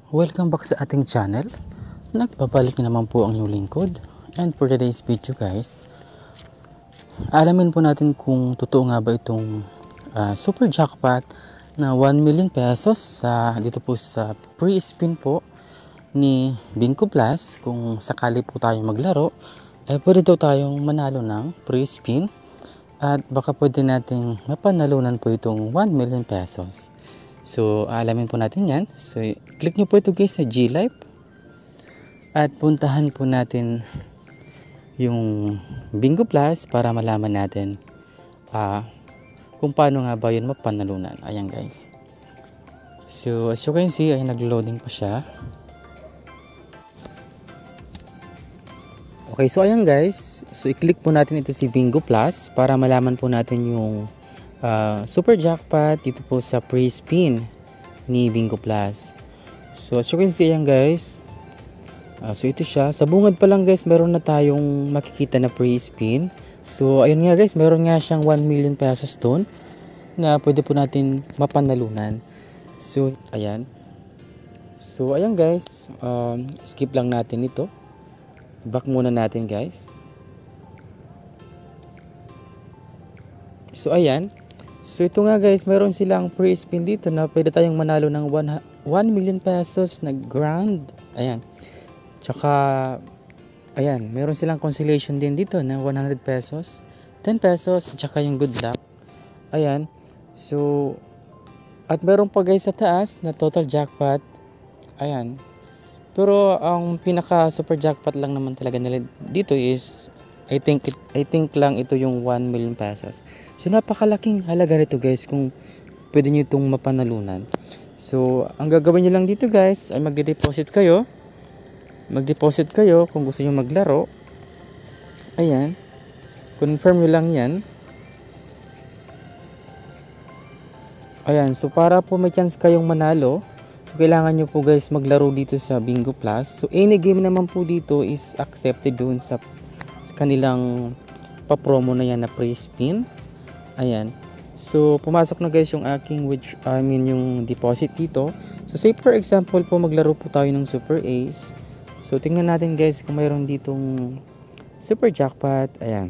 Welcome back sa ating channel. Nagbabalik na naman po ang inyong lingkod. And for today's video guys, alamin po natin kung totoo nga ba itong super jackpot na 1 million pesos dito po sa pre-spin po ni Bingo Plus. Kung sakali po tayo maglaro, ay pwede daw tayong manalo ng pre-spin at baka pwede nating mapanalunan po itong 1 million pesos. So, alamin po natin yan. So, click nyo po ito guys sa GLive. At puntahan po natin yung Bingo Plus para malaman natin kung paano nga ba yun mapanalunan. Ayan guys. So, as you can see, ay nag-loading pa siya. Okay, so ayan guys. So, i-click po natin ito si Bingo Plus para malaman po natin yung super jackpot dito po sa pre-spin ni Bingo Plus. So as you can see yan guys, so ito siya, sa bungad pa lang guys meron na tayong makikita na pre-spin. So ayun nga guys, meron nga siyang 1 million pesos doon na pwede po natin mapanalunan. So ayan, guys, skip lang natin ito, back muna natin guys. So ayan. So ito nga guys, meron silang pre-spin dito na pwede tayong manalo ng 1 million pesos na grand. Ayan. Tsaka, ayan, meron silang consolation din dito na 100 pesos, 10 pesos, tsaka yung good luck. Ayan. So, at meron pa guys sa taas na total jackpot. Ayan. Pero ang pinaka super jackpot lang naman talaga nila dito is I think lang ito yung 1 million pesos. So napakalaking halaga nito guys kung pwede nyo itong mapanalunan. So ang gagawin nyo lang dito guys ay mag-deposit kayo. Mag-deposit kayo kung gusto nyo maglaro. Ayan. Confirm nyo lang yan. Ayan. So para po may chance kayong manalo, so kailangan nyo po guys maglaro dito sa Bingo Plus. So any game naman po dito is accepted doon sa kanilang pa-promo na yan na pre-spin. Ayan. So, pumasok na guys yung aking yung deposit dito. So, say for example po maglaro po tayo ng Super Ace. So, tingnan natin guys kung mayroon ditong super jackpot. Ayan.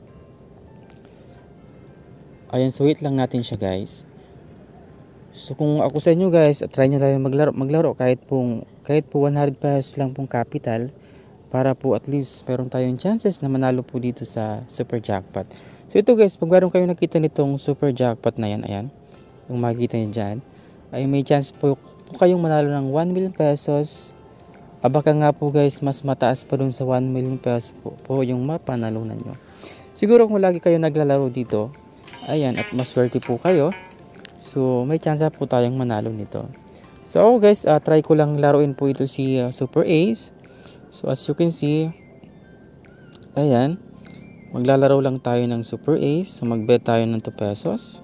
Ayan, so wait lang natin siya guys. So, kung ako sa inyo guys, try nyo tayo maglaro kahit po 100 pesos lang pong capital, para po at least meron tayong chances na manalo po dito sa super jackpot. So ito guys, pag meron kayo nakita nitong super jackpot na yan, ayan, yung makikita nyo dyan, ay may chance po kayong manalo ng 1 million pesos. Baka nga po guys, mas mataas pa dun sa 1 million pesos po yung mapanalunan nyo. Siguro kung lagi kayo naglalaro dito, ayan, at maswerte po kayo, so may chance po tayong manalo nito. So ako guys, try ko lang laruin po ito si Super Ace. So as you can see, ayan, maglalaro lang tayo ng Super Ace. So mag-bet tayo ng 2 pesos.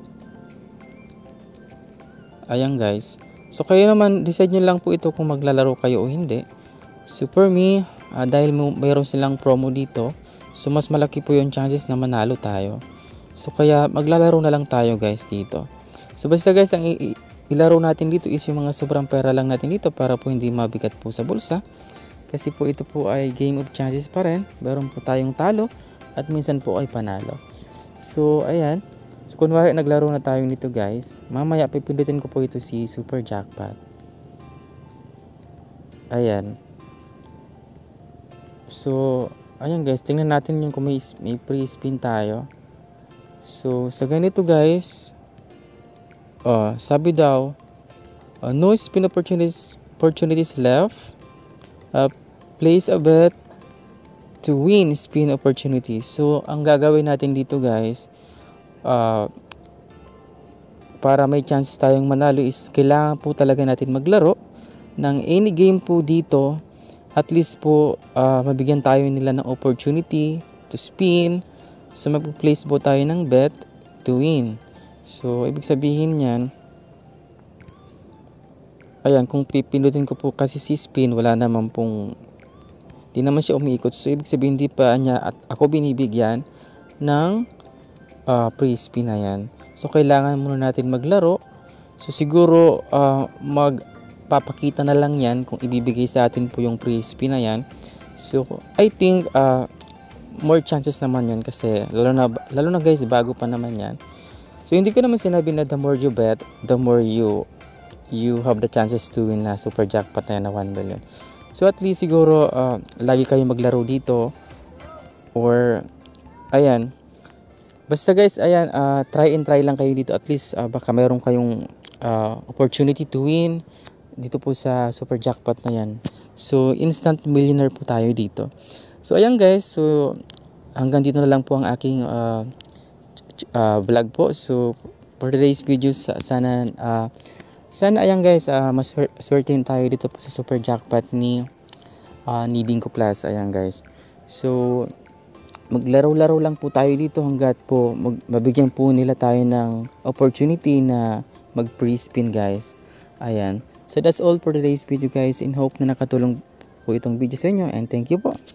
Ayan guys. So kayo naman, decide nyo lang po ito kung maglalaro kayo o hindi. So for me, dahil mayroon silang promo dito, so mas malaki po yung chances na manalo tayo. So kaya maglalaro na lang tayo guys dito. So basta guys, ang ilaro natin dito is yung mga sobrang pera lang natin dito para po hindi mabigat po sa bulsa. Kasi po ito po ay game of chances pa rin. Meron po tayong talo at minsan po ay panalo. So ayan. So kunwari naglaro na tayo nito guys. Mamaya pipindutin ko po ito si super jackpot. Ayan. So ayan guys. Tingnan natin yung kung may pre-spin tayo. So sa ganito guys. Sabi daw. No spin opportunities left. Place a bet to win spin opportunities. So ang gagawin natin dito guys, para may chance tayong manalo is kailangan po talaga natin maglaro ng any game po dito. At least po mabigyan tayo nila ng opportunity to spin. So mag-place po tayo ng bet to win. So ibig sabihin niyan, ayan, kung pipindutin ko po kasi si spin, wala naman pong, di naman siya umiikot. So ibig sabihin di pa niya at ako binibigyan ng pre-spin na yan. So kailangan muna natin maglaro. So siguro papakita na lang yan kung ibibigay sa atin po yung free spin na yan. So I think more chances naman yan kasi lalo na guys, bago pa naman yan. So hindi ko naman sinabi na the more you bet, the more you have the chances to win na super jackpot na yan na 1 million. So at least siguro lagi kayo maglaro dito, or ayan, basta guys, ayan, try and try lang kayo dito. At least baka mayroon kayong opportunity to win dito po sa super jackpot na yan. So instant millionaire po tayo dito. So ayan guys, so hanggang dito na lang po ang aking vlog po. So for today's video, sana ayan guys, mas swertein tayo dito po sa super jackpot ni Bingo Plus. Ayan guys, so maglaro-laro lang po tayo dito hanggat po mabigyan po nila tayo ng opportunity na mag free spin guys. Ayan, so that's all for today's video guys, and hope na nakatulong po itong video sa inyo, and thank you po.